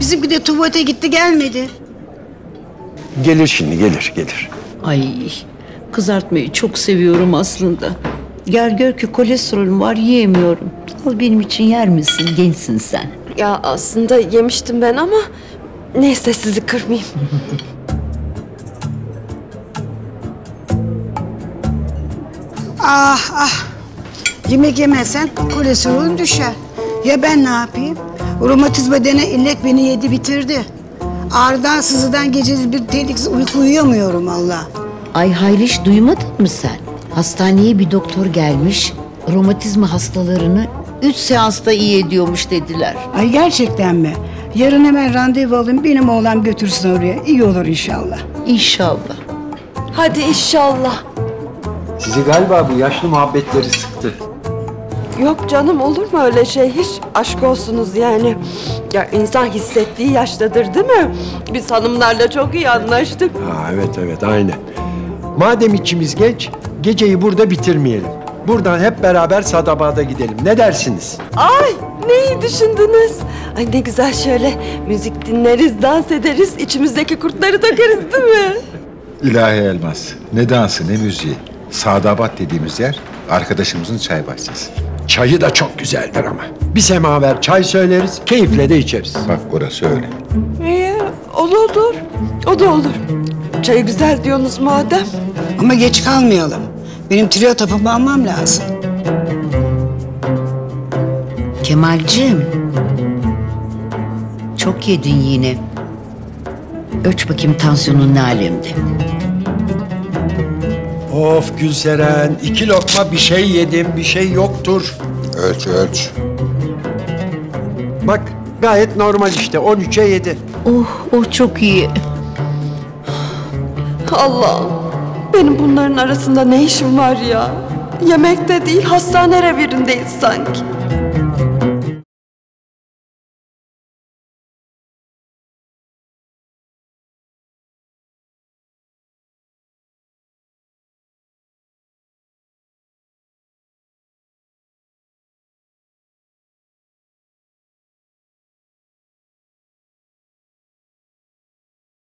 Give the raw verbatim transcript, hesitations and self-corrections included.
Bizimki de tuvalete gitti gelmedi. Gelir şimdi, gelir, gelir. Ay, kızartmayı çok seviyorum aslında. Gel gör ki kolesterolüm var, yiyemiyorum. Al benim için yer misin? Gençsin sen. Ya aslında yemiştim ben ama neyse sizi kırmayayım. Ah ah. Yemek yemezsen kolesterolün düşer. Ya ben ne yapayım? Romatizma denen illet beni yedi bitirdi. Ağrıdan sızıdan gece bir tehlikesiz uyku uyuyamıyorum Allah. Ay Hayriş, duymadın mı sen? Hastaneye bir doktor gelmiş. Romatizma hastalarını üç seansta iyi ediyormuş dediler. Ay gerçekten mi? Yarın hemen randevu alayım, benim oğlan götürsün oraya. İyi olur inşallah. İnşallah. Hadi inşallah. Sizi galiba bu yaşlı muhabbetleri sıktı. Yok canım, olur mu öyle şey? Hiç aşk olsunuz yani. Ya insan hissettiği yaştadır değil mi? Biz hanımlarla çok iyi anlaştık. Ha, evet evet aynen. Madem içimiz genç, geceyi burada bitirmeyelim. Buradan hep beraber Sadabad'a gidelim. Ne dersiniz? Ay ne iyi düşündünüz. Ay ne güzel, şöyle müzik dinleriz, dans ederiz, içimizdeki kurtları takarız değil mi? İlahi Elmas, ne dansı ne müziği. Sadabat dediğimiz yer arkadaşımızın çay bahçesi. Çayı da çok güzeldir ama. Bir semaver çay söyleriz, keyifle de içeriz. Bak orası öyle. İyi, o da olur. O da olur. Çayı güzel diyorsunuz madem. Ama geç kalmayalım. Benim trio tapımı almam lazım. Kemalciğim. Çok yedin yine. Ölç bakayım tansiyonun ne alemde. Of Gülseren, iki lokma bir şey yedim, bir şey yoktur. Ölç ölç. Bak gayet normal işte, on üçe yedi. Oh, oh çok iyi. Allah'ım, benim bunların arasında ne işim var ya? Yemekte değil, hastane revirindeyiz sanki.